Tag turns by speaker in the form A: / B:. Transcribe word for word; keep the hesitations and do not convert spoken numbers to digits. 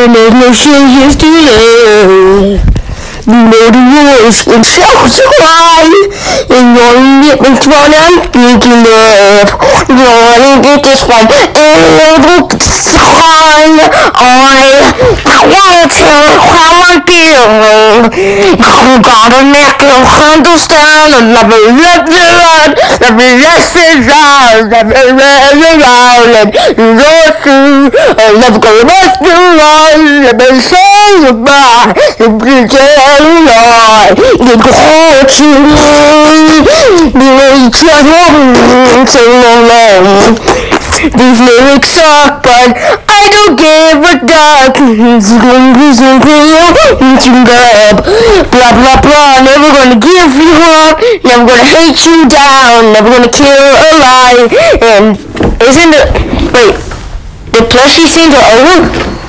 A: and there's no changes to love. You know the rules and self-survive, and you're only get what I'm thinking of. You wanna get this one, and it's fine. I, I wanna tell you how I'm feeling. You gotta make them understand. I'll never let you run, never let you down, never let you down. And you're true, I'm never gonna let you run, never say goodbye. You can't lie, you got to be just one so long. These lyrics suck, but I don't give a duck. It's going to something you up. Blah blah blah, never gonna give you up, never gonna hate you down, never gonna kill a lie. And isn't it, wait, the plushie scenes are over?